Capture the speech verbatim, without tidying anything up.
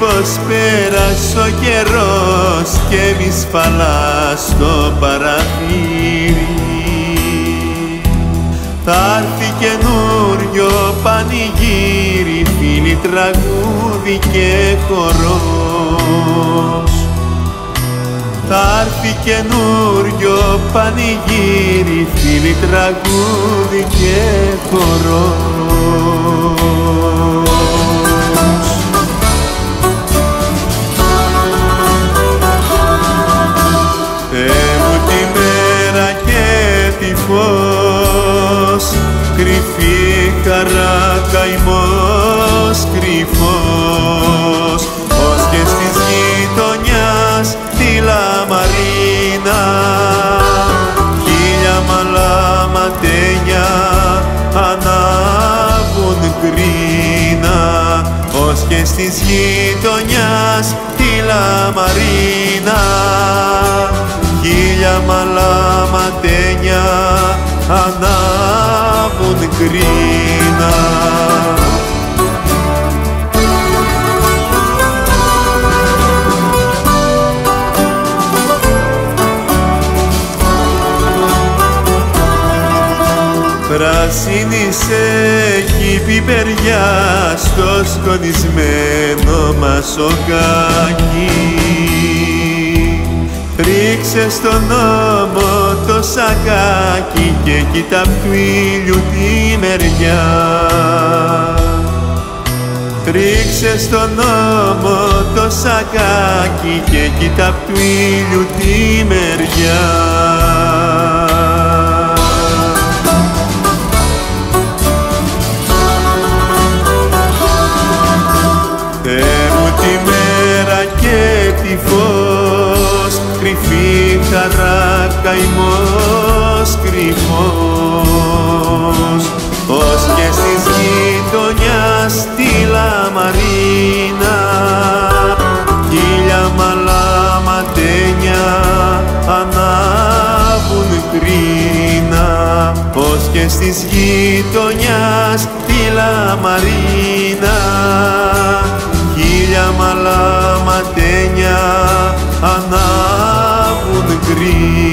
πως πέρασε ο καιρός και μη σφαλά στο παραθύρι. Θα έρθει καινούριο πανηγύρι, φίλοι, τραγούδι και χορός. Θα έρθει καινούριο πανηγύρι, φίλοι, τραγούδι και χορός. Θεέ μου τη μέρα και τη φως, κρυφή χαρά, καημός κρυφός, ως και στις γειτονιάς τη λαμαρίνα, χίλια μαλάματένια ανάβουν κρίνα, ως και στις γειτονιάς τη λαμαρίνα, χίλια μαλάματένια ανάβουν κρίνα. Πράσινησε η πιπεριά στο σκονισμένο μας σοκάκι. Ρίξε στον ώμο το σακάκι και κοίτα απ' του ήλιου τη μεριά. Ρίξε στον ώμο το σακάκι και κοίτα απ' του ήλιου τη μεριά. Θεέ μου τη μέρα και τη φως, κρυφή χαρά, καημός κρυφός, ως και στις γειτονιάς τη λαμαρίνα, χίλια μαλάματένια ανάβουν κρίνα, ως και στις γειτονιάς τη λαμαρίνα, χίλια μαλάματένια ανάβουν κρίνα.